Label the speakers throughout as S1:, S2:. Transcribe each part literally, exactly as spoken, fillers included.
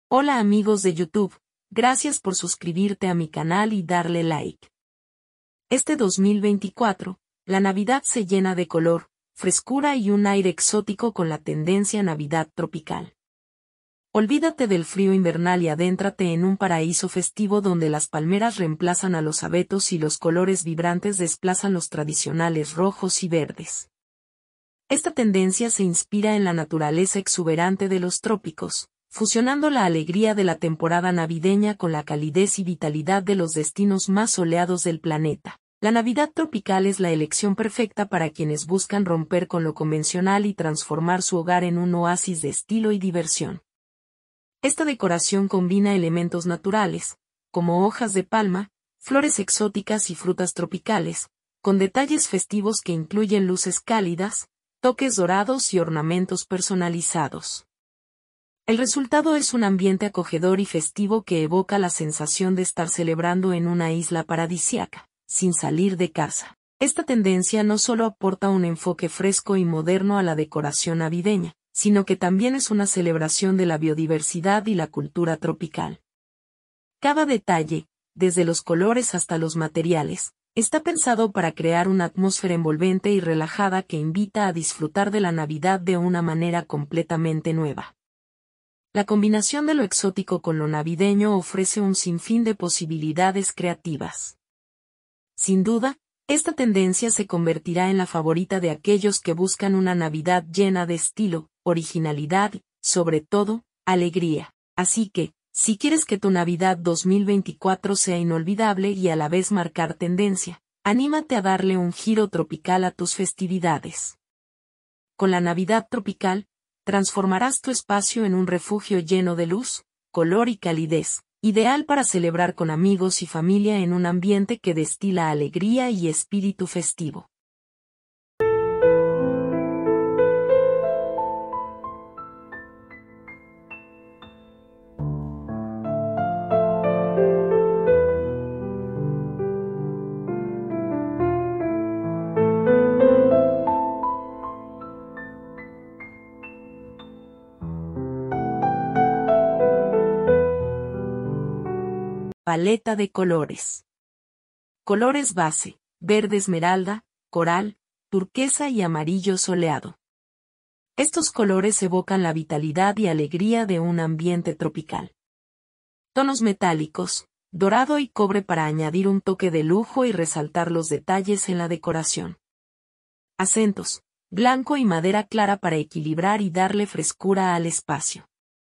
S1: Hola amigos de YouTube, gracias por suscribirte a mi canal y darle like. Este dos mil veinticuatro, la Navidad se llena de color, frescura y un aire exótico con la tendencia Navidad tropical. Olvídate del frío invernal y adéntrate en un paraíso festivo donde las palmeras reemplazan a los abetos y los colores vibrantes desplazan los tradicionales rojos y verdes. Esta tendencia se inspira en la naturaleza exuberante de los trópicos, fusionando la alegría de la temporada navideña con la calidez y vitalidad de los destinos más soleados del planeta. La Navidad tropical es la elección perfecta para quienes buscan romper con lo convencional y transformar su hogar en un oasis de estilo y diversión. Esta decoración combina elementos naturales, como hojas de palma, flores exóticas y frutas tropicales, con detalles festivos que incluyen luces cálidas, toques dorados y ornamentos personalizados. El resultado es un ambiente acogedor y festivo que evoca la sensación de estar celebrando en una isla paradisíaca, sin salir de casa. Esta tendencia no solo aporta un enfoque fresco y moderno a la decoración navideña, sino que también es una celebración de la biodiversidad y la cultura tropical. Cada detalle, desde los colores hasta los materiales, está pensado para crear una atmósfera envolvente y relajada que invita a disfrutar de la Navidad de una manera completamente nueva. La combinación de lo exótico con lo navideño ofrece un sinfín de posibilidades creativas. Sin duda, esta tendencia se convertirá en la favorita de aquellos que buscan una Navidad llena de estilo, originalidad y, sobre todo, alegría. Así que, si quieres que tu Navidad dos mil veinticuatro sea inolvidable y a la vez marcar tendencia, anímate a darle un giro tropical a tus festividades. Con la Navidad tropical, transformarás tu espacio en un refugio lleno de luz, color y calidez, ideal para celebrar con amigos y familia en un ambiente que destila alegría y espíritu festivo. Paleta de colores. Colores base: verde esmeralda, coral, turquesa y amarillo soleado. Estos colores evocan la vitalidad y alegría de un ambiente tropical. Tonos metálicos: dorado y cobre para añadir un toque de lujo y resaltar los detalles en la decoración. Acentos: blanco y madera clara para equilibrar y darle frescura al espacio.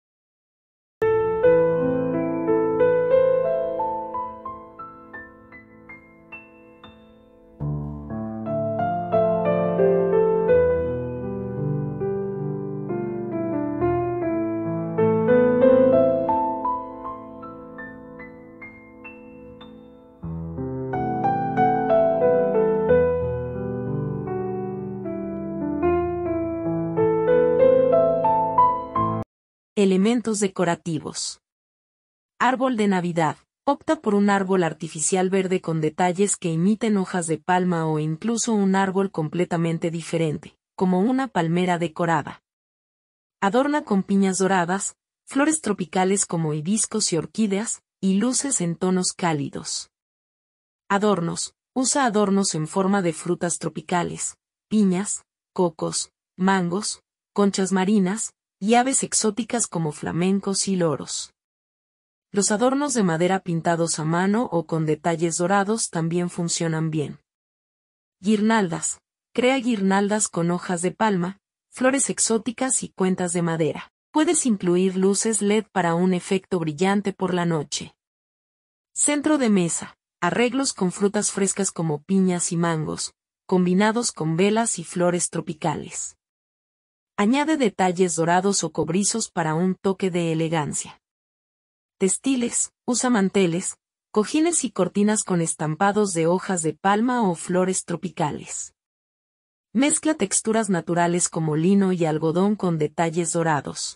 S1: Elementos decorativos. Árbol de Navidad. Opta por un árbol artificial verde con detalles que imiten hojas de palma o incluso un árbol completamente diferente, como una palmera decorada. Adorna con piñas doradas, flores tropicales como hibiscos y orquídeas, y luces en tonos cálidos. Adornos. Usa adornos en forma de frutas tropicales, piñas, cocos, mangos, conchas marinas, y aves exóticas como flamencos y loros. Los adornos de madera pintados a mano o con detalles dorados también funcionan bien. Guirnaldas. Crea guirnaldas con hojas de palma, flores exóticas y cuentas de madera. Puedes incluir luces L E D para un efecto brillante por la noche. Centro de mesa. Arreglos con frutas frescas como piñas y mangos, combinados con velas y flores tropicales. Añade detalles dorados o cobrizos para un toque de elegancia. Textiles. Usa manteles, cojines y cortinas con estampados de hojas de palma o flores tropicales. Mezcla texturas naturales como lino y algodón con detalles dorados.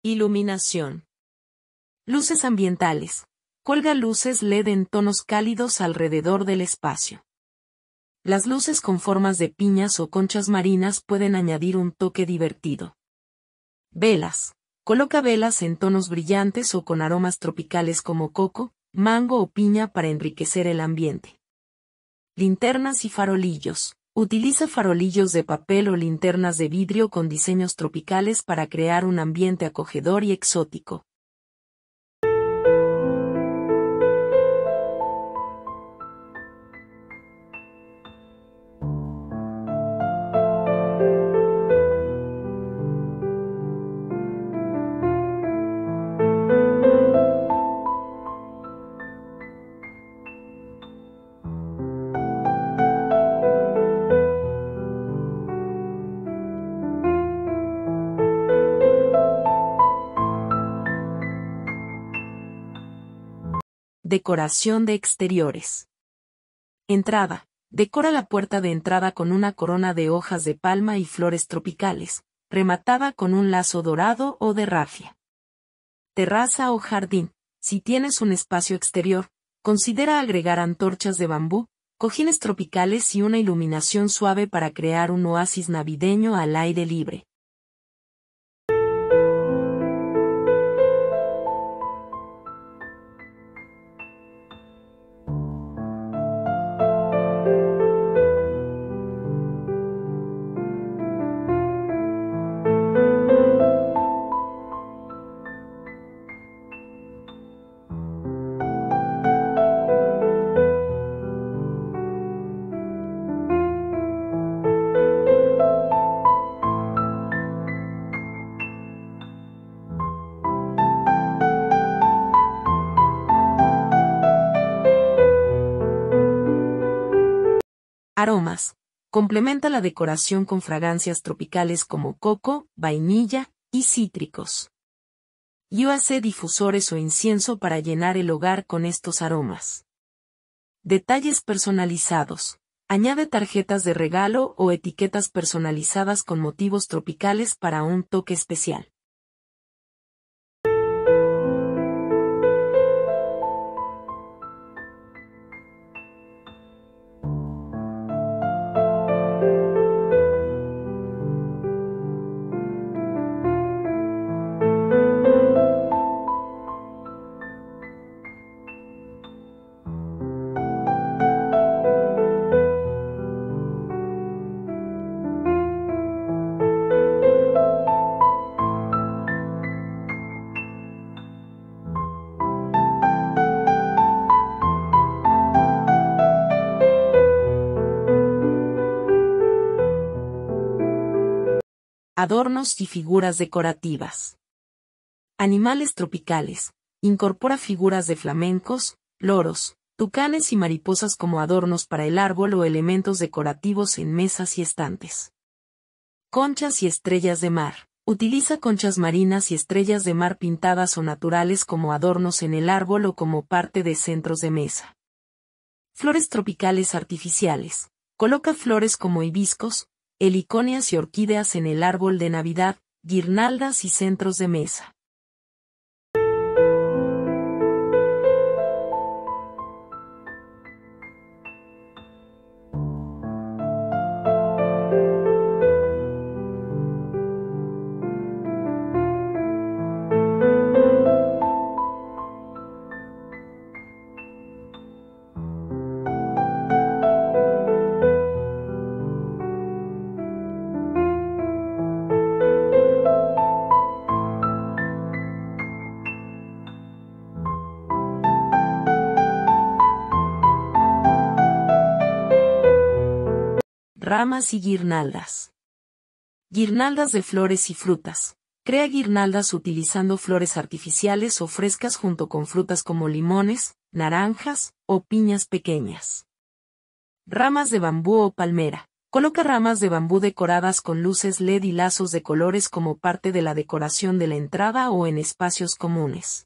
S1: Iluminación. Luces ambientales. Cuelga luces L E D en tonos cálidos alrededor del espacio. Las luces con formas de piñas o conchas marinas pueden añadir un toque divertido. Velas. Coloca velas en tonos brillantes o con aromas tropicales como coco, mango o piña para enriquecer el ambiente. Linternas y farolillos. Utiliza farolillos de papel o linternas de vidrio con diseños tropicales para crear un ambiente acogedor y exótico. Decoración de exteriores. Entrada. Decora la puerta de entrada con una corona de hojas de palma y flores tropicales, rematada con un lazo dorado o de rafia. Terraza o jardín. Si tienes un espacio exterior, considera agregar antorchas de bambú, cojines tropicales y una iluminación suave para crear un oasis navideño al aire libre. Aromas. Complementa la decoración con fragancias tropicales como coco, vainilla y cítricos. Use difusores o incienso para llenar el hogar con estos aromas. Detalles personalizados. Añade tarjetas de regalo o etiquetas personalizadas con motivos tropicales para un toque especial. Adornos y figuras decorativas. Animales tropicales. Incorpora figuras de flamencos, loros, tucanes y mariposas como adornos para el árbol o elementos decorativos en mesas y estantes. Conchas y estrellas de mar. Utiliza conchas marinas y estrellas de mar pintadas o naturales como adornos en el árbol o como parte de centros de mesa. Flores tropicales artificiales. Coloca flores como hibiscos, heliconias y orquídeas en el árbol de Navidad, guirnaldas y centros de mesa. Ramas y guirnaldas. Guirnaldas de flores y frutas. Crea guirnaldas utilizando flores artificiales o frescas junto con frutas como limones, naranjas o piñas pequeñas. Ramas de bambú o palmera. Coloca ramas de bambú decoradas con luces L E D y lazos de colores como parte de la decoración de la entrada o en espacios comunes.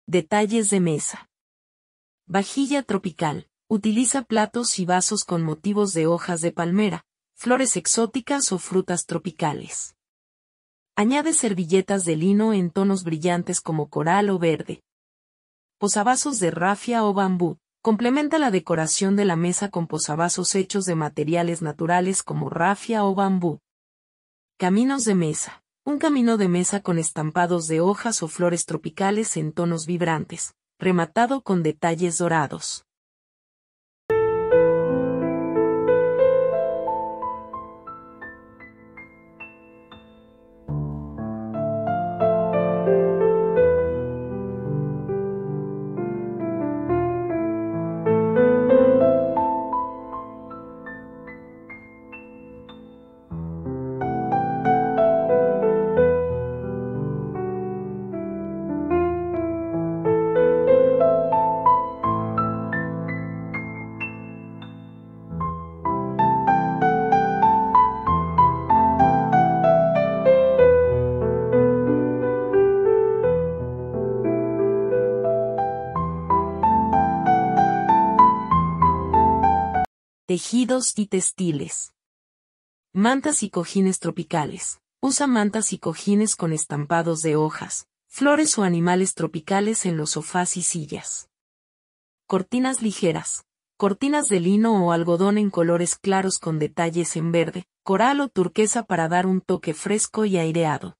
S1: Detalles de mesa. Vajilla tropical. Utiliza platos y vasos con motivos de hojas de palmera, flores exóticas o frutas tropicales. Añade servilletas de lino en tonos brillantes como coral o verde. Posavasos de rafia o bambú. Complementa la decoración de la mesa con posavasos hechos de materiales naturales como rafia o bambú. Caminos de mesa. Un camino de mesa con estampados de hojas o flores tropicales en tonos vibrantes, rematado con detalles dorados. Tejidos y textiles. Mantas y cojines tropicales. Usa mantas y cojines con estampados de hojas, flores o animales tropicales en los sofás y sillas. Cortinas ligeras. Cortinas de lino o algodón en colores claros con detalles en verde, coral o turquesa para dar un toque fresco y aireado.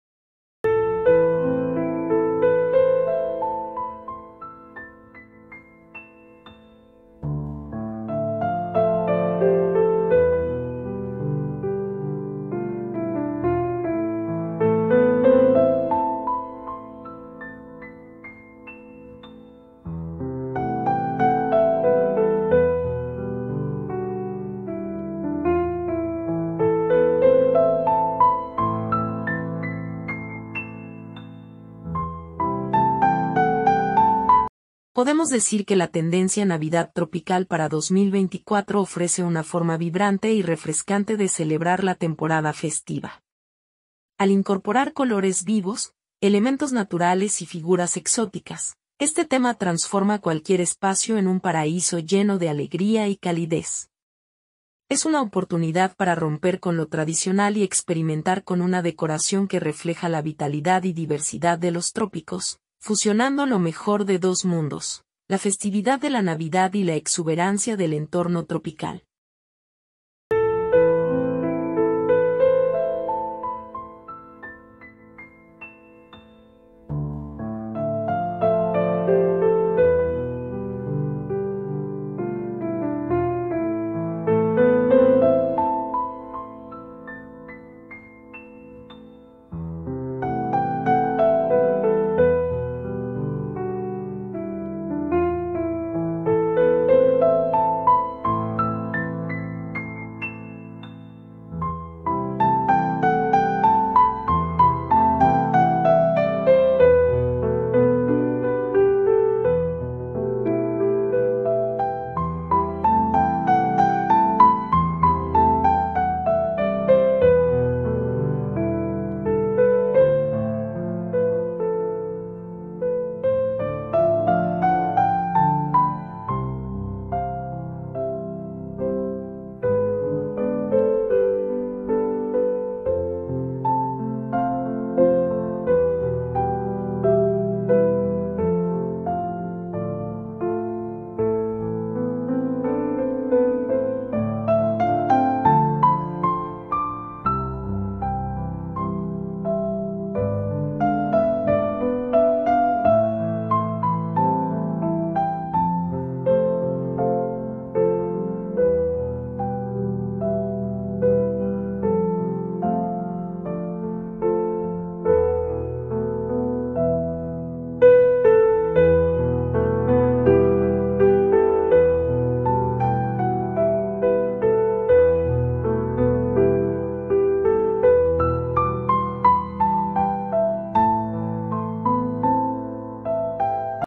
S1: Podemos decir que la tendencia Navidad tropical para dos mil veinticuatro ofrece una forma vibrante y refrescante de celebrar la temporada festiva. Al incorporar colores vivos, elementos naturales y figuras exóticas, este tema transforma cualquier espacio en un paraíso lleno de alegría y calidez. Es una oportunidad para romper con lo tradicional y experimentar con una decoración que refleja la vitalidad y diversidad de los trópicos, fusionando lo mejor de dos mundos, la festividad de la Navidad y la exuberancia del entorno tropical.